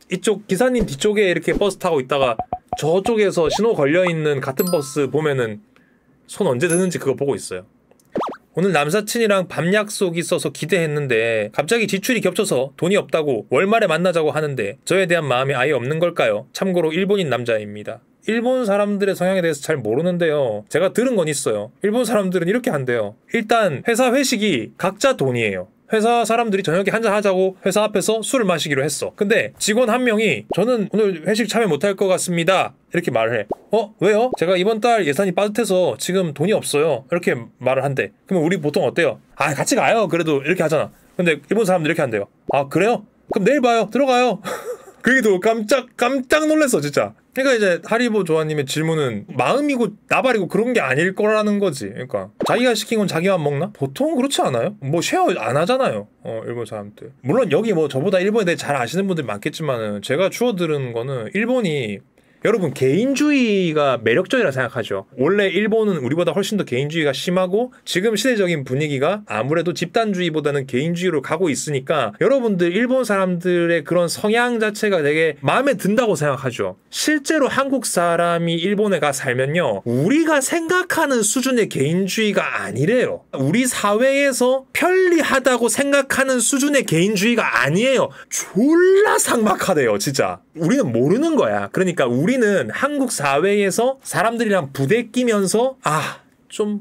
이쪽 기사님 뒤쪽에 이렇게 버스 타고 있다가 저쪽에서 신호 걸려있는 같은 버스 보면은 손 언제 드는지 그거 보고 있어요. 오늘 남사친이랑 밤 약속 있어서 기대했는데 갑자기 지출이 겹쳐서 돈이 없다고 월말에 만나자고 하는데 저에 대한 마음이 아예 없는 걸까요? 참고로 일본인 남자입니다. 일본 사람들의 성향에 대해서 잘 모르는데요. 제가 들은 건 있어요. 일본 사람들은 이렇게 한대요. 일단 회사 회식이 각자 돈이에요. 회사 사람들이 저녁에 한잔 하자고 회사 앞에서 술을 마시기로 했어. 근데 직원 한 명이 저는 오늘 회식 참여 못할 것 같습니다 이렇게 말을 해. 왜요? 제가 이번 달 예산이 빠듯해서 지금 돈이 없어요 이렇게 말을 한대. 그러면 우리 보통 어때요? 같이 가요 그래도 이렇게 하잖아. 근데 일본 사람들 이렇게 한대요. 그래요? 그럼 내일 봐요 들어가요. 그게도 깜짝 놀랐어 진짜. 그러니까 이제 하리보 조아님의 질문은 마음이고 나발이고 그런 게 아닐 거라는 거지. 그러니까 자기가 시킨 건 자기만 먹나? 보통 그렇지 않아요? 뭐 쉐어 안 하잖아요. 일본 사람들. 물론 여기 뭐 저보다 일본에 대해 잘 아시는 분들 많겠지만은 제가 주워 들은 거는 일본이 여러분 개인주의가 매력적이라 생각하죠. 원래 일본은 우리보다 훨씬 더 개인주의가 심하고 지금 시대적인 분위기가 아무래도 집단주의보다는 개인주의로 가고 있으니까 여러분들 일본 사람들의 그런 성향 자체가 되게 마음에 든다고 생각하죠. 실제로 한국 사람이 일본에 가 살면요. 우리가 생각하는 수준의 개인주의가 아니래요. 우리 사회에서 편리하다고 생각하는 수준의 개인주의가 아니에요. 졸라 삭막하대요 진짜. 우리는 모르는 거야. 그러니까 우리는 한국 사회에서 사람들이랑 부대끼면서 좀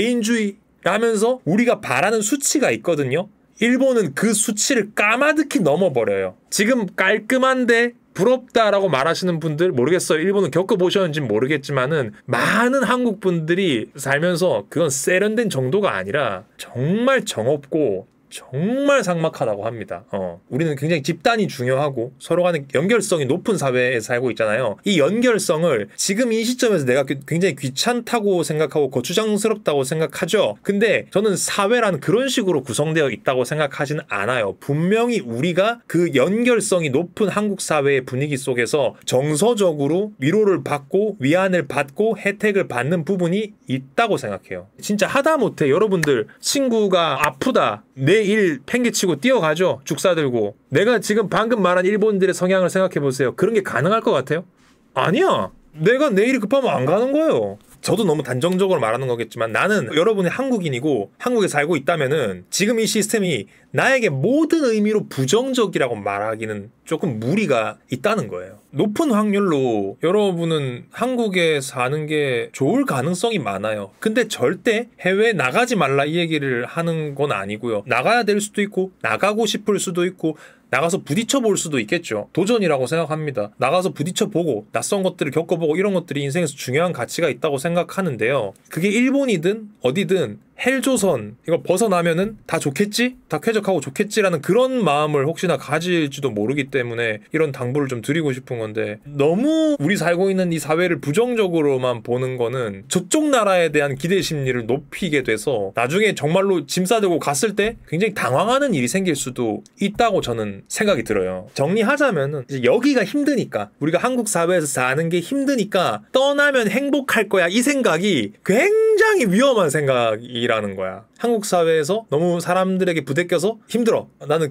개인주의라면서 우리가 바라는 수치가 있거든요. 일본은 그 수치를 까마득히 넘어버려요. 지금 깔끔한데 부럽다라고 말하시는 분들 모르겠어요. 일본은 겪어보셨는지 모르겠지만은 많은 한국 분들이 살면서 그건 세련된 정도가 아니라 정말 정없고 정말 삭막하다고 합니다. 우리는 굉장히 집단이 중요하고 서로 간의 연결성이 높은 사회에 살고 있잖아요. 이 연결성을 지금 이 시점에서 내가 굉장히 귀찮다고 생각하고 거추장스럽다고 생각하죠. 근데 저는 사회란 그런 식으로 구성되어 있다고 생각하지는 않아요. 분명히 우리가 그 연결성이 높은 한국 사회의 분위기 속에서 정서적으로 위로를 받고 위안을 받고 혜택을 받는 부분이 있다고 생각해요. 진짜 하다못해 여러분들 친구가 아프다 내 일 팽개치고 뛰어가죠. 죽 사들고. 내가 지금 방금 말한 일본들의 성향을 생각해보세요. 그런 게 가능할 것 같아요? 아니야. 내가 내일이 급하면 안 가는 거예요. 저도 너무 단정적으로 말하는 거겠지만 나는 여러분이 한국인이고 한국에 살고 있다면은 지금 이 시스템이 나에게 모든 의미로 부정적이라고 말하기는 조금 무리가 있다는 거예요. 높은 확률로 여러분은 한국에 사는 게 좋을 가능성이 많아요. 근데 절대 해외에 나가지 말라 이 얘기를 하는 건 아니고요. 나가야 될 수도 있고 나가고 싶을 수도 있고 나가서 부딪혀 볼 수도 있겠죠. 도전이라고 생각합니다. 나가서 부딪혀 보고 낯선 것들을 겪어보고 이런 것들이 인생에서 중요한 가치가 있다고 생각하는데요. 그게 일본이든 어디든 헬조선 이걸 벗어나면은 다 좋겠지? 다 쾌적하고 좋겠지라는 그런 마음을 혹시나 가질지도 모르기 때문에 이런 당부를 좀 드리고 싶은 건데 너무 우리 살고 있는 이 사회를 부정적으로만 보는 거는 저쪽 나라에 대한 기대 심리를 높이게 돼서 나중에 정말로 짐 싸들고 갔을 때 굉장히 당황하는 일이 생길 수도 있다고 저는 생각이 들어요. 정리하자면은 이제 여기가 힘드니까 우리가 한국 사회에서 사는 게 힘드니까 떠나면 행복할 거야 이 생각이 굉장히 위험한 생각이라는 거야. 한국 사회에서 너무 사람들에게 부대껴서 힘들어. 나는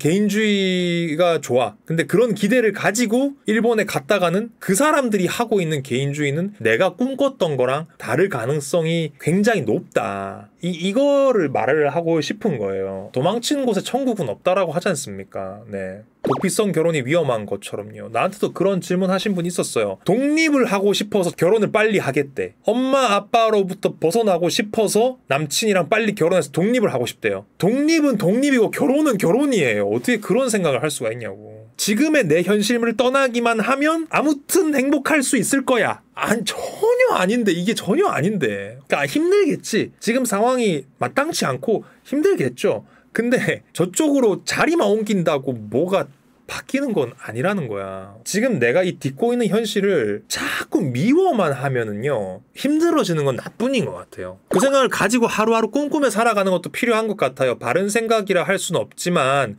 개인주의가 좋아. 근데 그런 기대를 가지고 일본에 갔다가는 그 사람들이 하고 있는 개인주의는 내가 꿈꿨던 거랑 다를 가능성이 굉장히 높다. 이거를 말을 하고 싶은 거예요. 도망치는 곳에 천국은 없다라고 하지 않습니까? 네. 도피성 결혼이 위험한 것처럼요. 나한테도 그런 질문 하신 분 있었어요. 독립을 하고 싶어서 결혼을 빨리 하겠대. 엄마 아빠로부터 벗어나고 싶어서 남친이랑 빨리 결혼해서 독립을 하고 싶대요. 독립은 독립이고 결혼은 결혼이에요. 어떻게 그런 생각을 할 수가 있냐고. 지금의 내 현실을 떠나기만 하면 아무튼 행복할 수 있을 거야. 아니 전혀 아닌데. 이게 전혀 아닌데. 그러니까 힘들겠지. 지금 상황이 마땅치 않고 힘들겠죠. 근데 저쪽으로 자리만 옮긴다고 뭐가 바뀌는 건 아니라는 거야. 지금 내가 이 딛고 있는 현실을 자꾸 미워만 하면은요 힘들어지는 건 나뿐인 것 같아요. 그 생각을 가지고 하루하루 꿈꾸며 살아가는 것도 필요한 것 같아요. 바른 생각이라 할 수는 없지만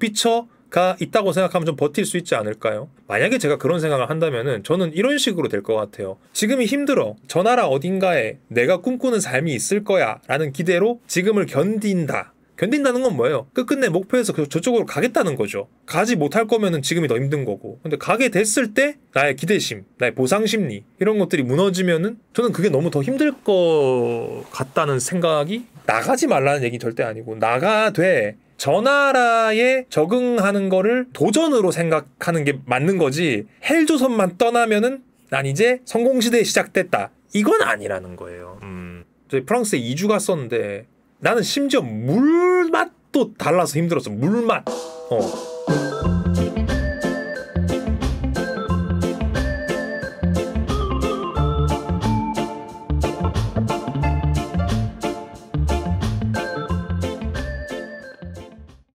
도피처가 있다고 생각하면 좀 버틸 수 있지 않을까요? 만약에 제가 그런 생각을 한다면은 저는 이런 식으로 될 것 같아요. 지금이 힘들어. 저 나라 어딘가에 내가 꿈꾸는 삶이 있을 거야 라는 기대로 지금을 견딘다. 견딘다는 건 뭐예요? 끝끝내 목표에서 저쪽으로 가겠다는 거죠. 가지 못할 거면은 지금이 더 힘든 거고. 근데 가게 됐을 때 나의 기대심, 나의 보상 심리 이런 것들이 무너지면은 저는 그게 너무 더 힘들 것 같다는 생각이 나가지 말라는 얘기 절대 아니고 나가되 저 나라에 적응하는 거를 도전으로 생각하는 게 맞는 거지 헬조선만 떠나면은 난 이제 성공시대에 시작됐다. 이건 아니라는 거예요. 저희 프랑스에 2주 갔었는데 나는 심지어 물맛도 달라서 힘들었어. 물맛.